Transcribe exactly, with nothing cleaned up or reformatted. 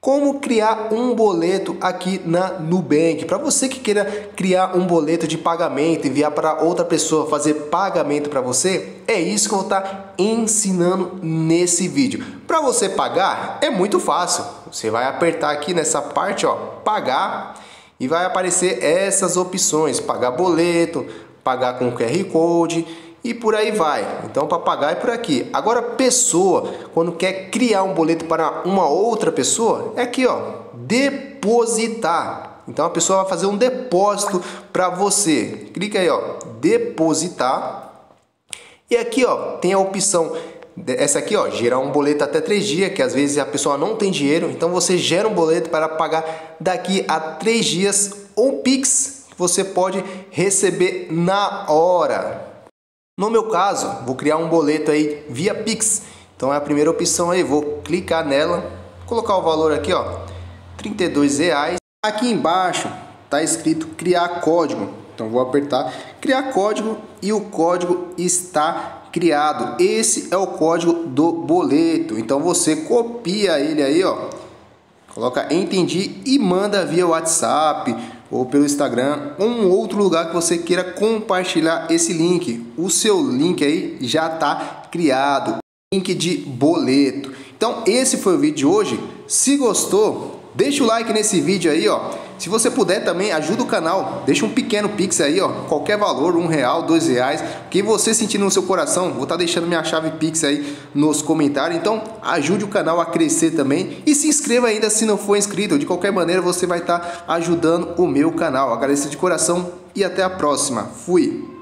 Como criar um boleto aqui na Nubank. Para você que queira criar um boleto de pagamento, enviar para outra pessoa fazer pagamento para você, é isso que eu vou estar ensinando nesse vídeo. Para você pagar, é muito fácil. Você vai apertar aqui nessa parte, ó, pagar, e vai aparecer essas opções: pagar boleto, pagar com Q R Code e por aí vai. Então, para pagar é por aqui. Agora, pessoa, quando quer criar um boleto para uma outra pessoa, é aqui, ó, depositar. Então, a pessoa vai fazer um depósito para você. Clica aí, ó, depositar. E aqui, ó, tem a opção, essa aqui, ó, gerar um boleto até três dias, que às vezes a pessoa não tem dinheiro. Então, você gera um boleto para pagar daqui a três dias, ou Pix, que você pode receber na hora. No meu caso, vou criar um boleto aí via Pix. Então é a primeira opção aí, vou clicar nela, colocar o valor aqui, ó, trinta e dois reais. Aqui embaixo tá escrito criar código. Então vou apertar criar código e o código está criado. Esse é o código do boleto. Então você copia ele aí, ó, coloca entendi e manda via WhatsApp ou pelo Instagram, ou um outro lugar que você queira compartilhar esse link. O seu link aí já está criado, link de boleto. Então esse foi o vídeo de hoje. Se gostou, deixa o like nesse vídeo aí, ó. Se você puder também, ajuda o canal, deixa um pequeno pix aí, ó, qualquer valor, um real, dois reais, que você sentir no seu coração. Vou estar deixando minha chave pix aí nos comentários. Então ajude o canal a crescer também e se inscreva ainda se não for inscrito. De qualquer maneira você vai estar ajudando o meu canal. Agradeço de coração e até a próxima. Fui!